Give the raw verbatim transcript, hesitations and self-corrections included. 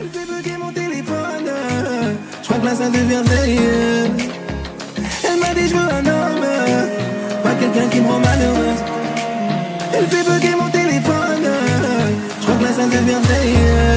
Elle fait bugger mon téléphone. Je crois que là ça devient veilleux. Elle m'a dit je veux un homme, pas quelqu'un qui me rend malheureuse. Elle fait bugger mon téléphone. Je crois que là ça devient veilleux.